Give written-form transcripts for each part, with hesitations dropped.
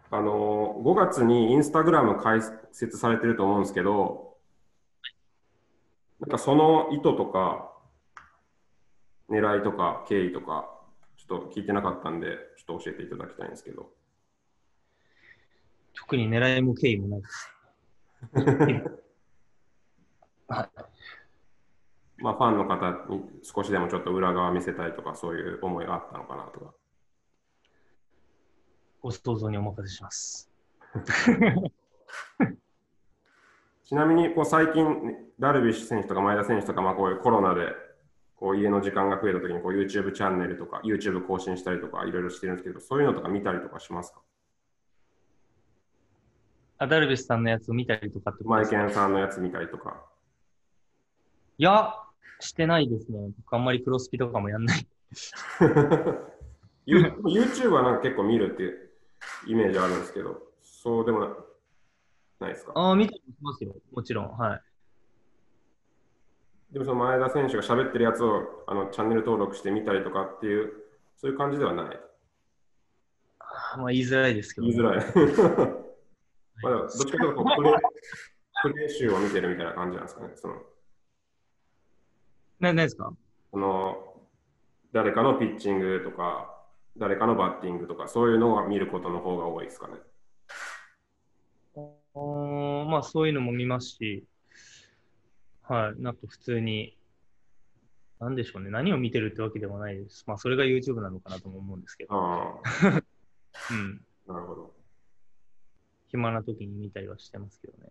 5月にインスタグラム開設されてると思うんですけど、なんかその意図とか、狙いとか、経緯とか、ちょっと聞いてなかったんで、ちょっと教えていただきたいんですけど。 特に狙いも経緯もないです。はい。 まあ、ファンの方に少しでもちょっと裏側見せたいとか、そういう思いがあったのかなとか。 ご想像にお任せします。 ちなみに、こう最近、ダルビッシュ選手とか前田選手とか、まあ、こういうコロナで、こう家の時間が増えたときにこう YouTube チャンネルとか、YouTube 更新したりとか、いろいろしてるんですけど、そういうのとか見たりとかしますか？ アダルビスさんのやつを見たりとかってことマイですか？ ケンさんのやつ見たりとか。 いや、してないですね。僕あんまりクロスピとかもやんない。 YouTube はなんか結構見るっていうイメージあるんですけど、そうでもないですか？ ああ、見たりしますよ。もちろん。はい。 でもその前田選手が喋ってるやつをチャンネル登録して見たりとかっていう、そういう感じではない。 まあ言いづらいですけどね。 言いづらい。まあ、どっちかというとこうプレー集を見てるみたいな感じなんですかね。 ないですか？ その誰かのピッチングとか、誰かのバッティングとか、そういうのを見ることの方が多いですかね。 まあそういうのも見ますし、はい。なんか普通に、なんでしょうね。何を見てるってわけでもないです。まあそれが YouTube なのかなとも思うんですけど。 あうん。 あ、なるほど。 暇な時に見たりはしてますけどね。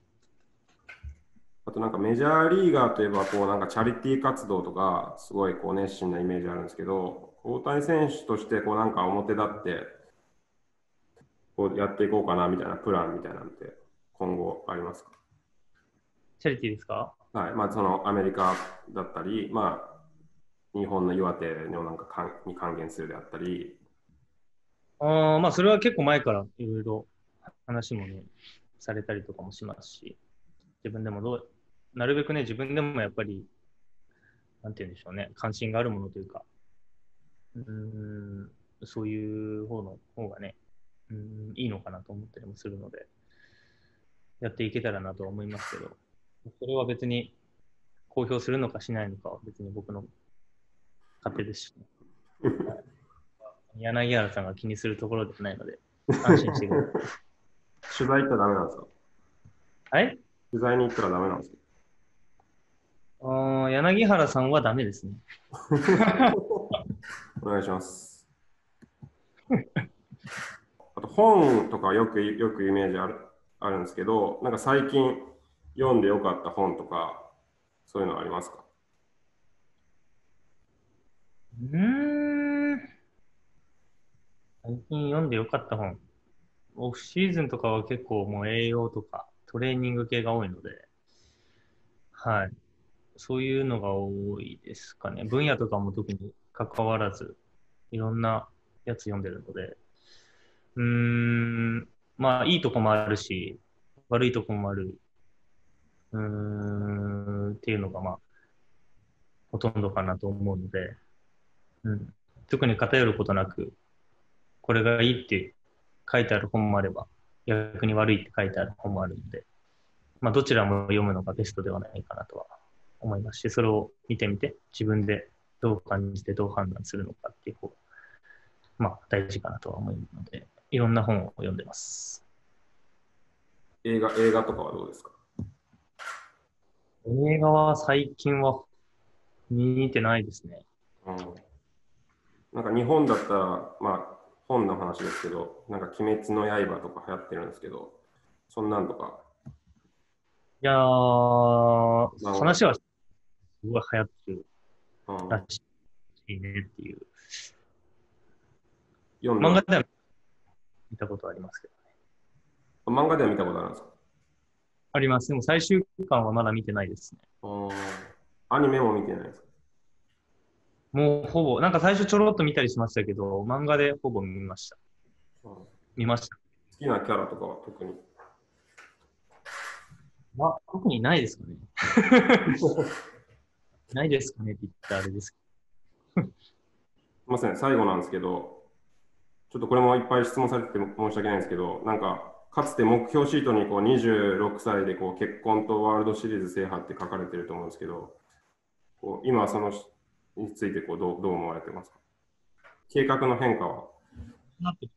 あとなんかメジャーリーガーといえばこうなんかチャリティー活動とかすごいこう熱心なイメージあるんですけど、大谷選手としてこうなんか表立ってこうやっていこうかなみたいなプランみたいなんて今後ありますか？ チャリティーですか？ はい、まあそのアメリカだったり、まあ日本の岩手のなんかに還元するであったり。 まあそれは結構前からいろいろ話もね、されたりとかもしますし、自分でもなるべくね、自分でもやっぱり、なんて言うんでしょうね、関心があるものというか、うーん、そういう方がね、いいのかなと思ったりもするので、やっていけたらなとは思いますけど、それは別に公表するのかしないのかは別に僕の勝手ですしね。柳原さんが気にするところではないので、安心してください。 取材行ったらダメなんですか？ はい。 取材に行ったらダメなんですか？ 柳原さんはダメですね。 お願いします。あと本とかよくイメージあるんですけど、なんか最近読んでよかった本とか、そういうのありますか？ うーん。最近読んでよかった本。オフシーズンとかは結構もう栄養とかトレーニング系が多いので、はい。そういうのが多いですかね。分野とかも特に関わらず、いろんなやつ読んでるので、うーん、まあいいとこもあるし、悪いとこもある、っていうのがまあほとんどかなと思うので、うん。特に偏ることなく、これがいいって書いてある本もあれば、逆に悪いって書いてある本もあるので、まあ、どちらも読むのがベストではないかなとは思いますし、それを見てみて、自分でどう感じてどう判断するのかっていう方が、まあ、大事かなとは思うので、いろんな本を読んでます。 映画とかはどうですか？ 映画は最近は見てないですね。 うん、なんか日本だったら、まあ本の話ですけど、なんか鬼滅の刃とか流行ってるんですけど、そんなんとか、 いや漫画、 話はすごい流行ってるうん、 らしいねっていう。 読んでは、 漫画では見たことありますけど。 漫画では見たことあるんですか？ あります。でも最終巻はまだ見てないですね。 うん、アニメも見てないですか？ もうほぼ、なんか最初ちょろっと見たりしましたけど、漫画でほぼ見ました。 うん、好見ました。 きなキャラとかは特に。 まあ、特にないですかね。ないですかねって言ったらあれですけすみません、最後なんですけど、 ちょっとこれもいっぱい質問されてて申し訳ないんですけど、なんか、かつて目標シートにこう26歳でこう結婚とワールドシリーズ制覇って書かれてると思うんですけど、こう今そのについてこうどう思われてますか？計画の変化は？ なって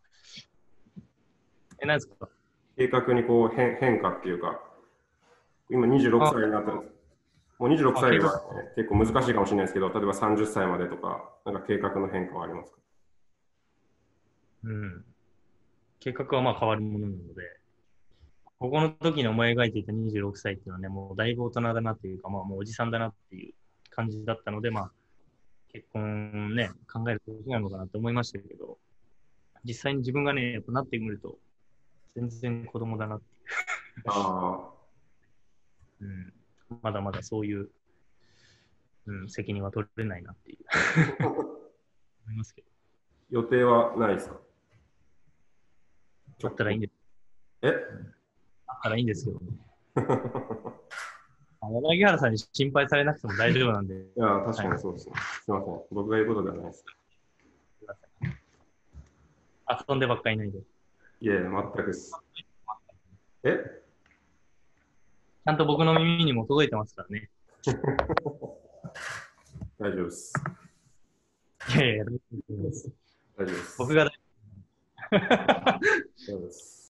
何ですか？ 計画にこう変化っていうか、今26 あ、 歳になったんです。もう26歳は、 計画、 ね、結構難しいかもしれないですけど、例えば30歳までとか、なんか計画の変化はありますか？ うん。計画はまあ変わるものなので、ここの時に思い描いていた26歳っていうのはね、もうだいぶ大人だなっていうか、まあもうおじさんだなっていう感じだったので、まあ結婚ね、考える時なのかなって思いましたけど、実際に自分がね、やっぱなってみると、全然子供だなっていう。 あうん。まだまだそういう、うん、責任は取れないなっていうあ。 思いますけど、 予定はないですか？ あったらいいんです。 えあったらいいんですけどね。柳原さんに心配されなくても大丈夫なんで、 いや、確はい、 かにそうですね。すみません。僕が言うことではないです。 遊んでばっかりいないで。ちいえ、全くです。えゃんと僕の耳にも届いてますからね。 大丈夫です。 いやいや、大丈夫です。 大丈夫です。 僕が大丈夫です。